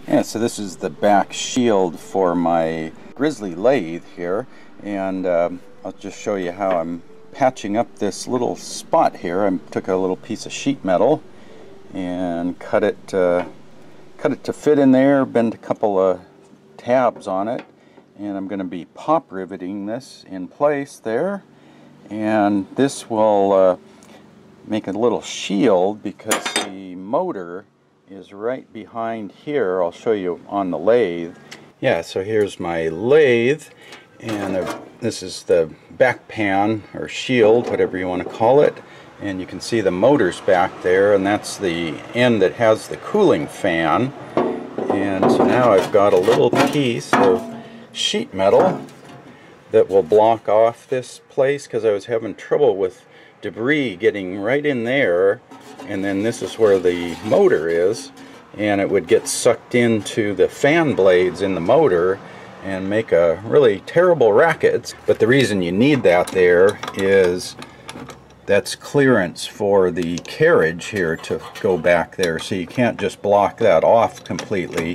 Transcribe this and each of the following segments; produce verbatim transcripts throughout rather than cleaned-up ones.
Yeah, so this is the back shield for my Grizzly lathe here, and um, I'll just show you how I'm patching up this little spot here. I took a little piece of sheet metal and cut it, uh, cut it to fit in there, bent a couple of tabs on it, and I'm going to be pop riveting this in place there, and this will uh, make a little shield because the motor is right behind here. I'll show you on the lathe. Yeah, so here's my lathe, and uh, this is the back pan or shield, whatever you want to call it, and you can see the motor's back there, and that's the end that has the cooling fan. And so now I've got a little piece of sheet metal that will block off this place because I was having trouble with debris getting right in there, and then this is where the motor is, and it would get sucked into the fan blades in the motor and make a really terrible racket. But the reason you need that there is that's clearance for the carriage here to go back there, so you can't just block that off completely.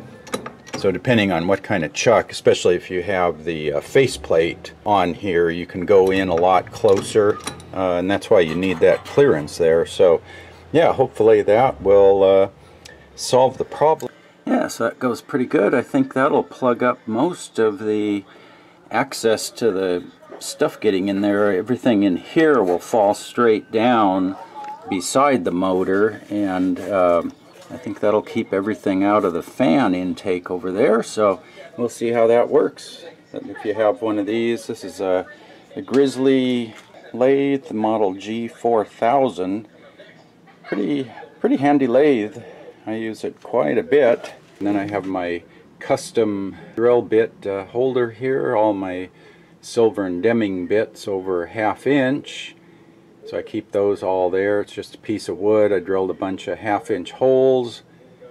So depending on what kind of chuck, especially if you have the uh, faceplate on here, you can go in a lot closer, uh, and that's why you need that clearance there. So yeah, hopefully that will uh, solve the problem. Yeah, so that goes pretty good. I think that'll plug up most of the access to the stuff getting in there. Everything in here will fall straight down beside the motor, and um, I think that'll keep everything out of the fan intake over there, so we'll see how that works. If you have one of these, this is a, a Grizzly lathe, the model G four thousand. Pretty, pretty handy lathe. I use it quite a bit. And then I have my custom drill bit uh, holder here, all my silver and Deming bits over half inch. So I keep those all there. It's just a piece of wood. I drilled a bunch of half inch holes.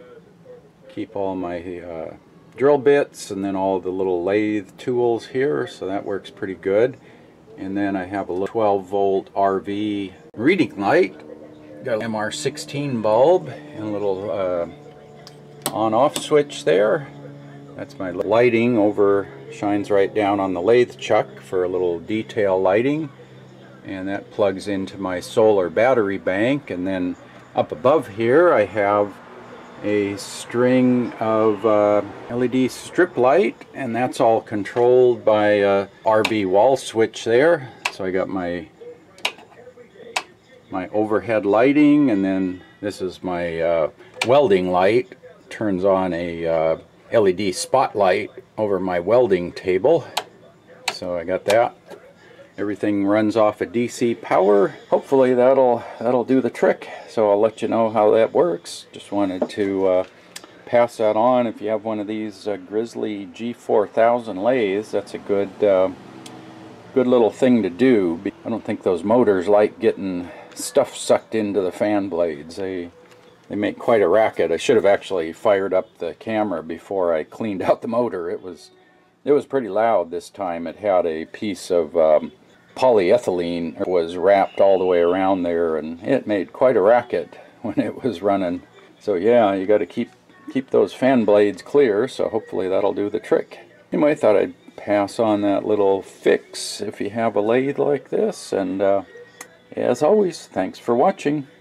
Keep all my uh, drill bits and then all the little lathe tools here, so that works pretty good. And then I have a little twelve volt R V reading light. Got an M R sixteen bulb and a little uh, on off switch there. That's my lighting over, shines right down on the lathe chuck for a little detail lighting. And that plugs into my solar battery bank. And then up above here I have a string of uh, L E D strip light, and that's all controlled by a R V wall switch there. So I got my my overhead lighting, and then this is my uh, welding light. Turns on a uh, L E D spotlight over my welding table. So I got that. Everything runs off of D C power. Hopefully that'll that'll do the trick. So I'll let you know how that works. Just wanted to uh, pass that on. If you have one of these uh, Grizzly G four thousand lathes, that's a good uh, good little thing to do. I don't think those motors like getting stuff sucked into the fan blades. They they make quite a racket. I should have actually fired up the camera before I cleaned out the motor. It was it was pretty loud this time. It had a piece of um, polyethylene was wrapped all the way around there, and it made quite a racket when it was running. So yeah, you got to keep keep those fan blades clear, so hopefully that'll do the trick. Anyway, I thought I'd pass on that little fix if you have a lathe like this, and uh, as always, thanks for watching.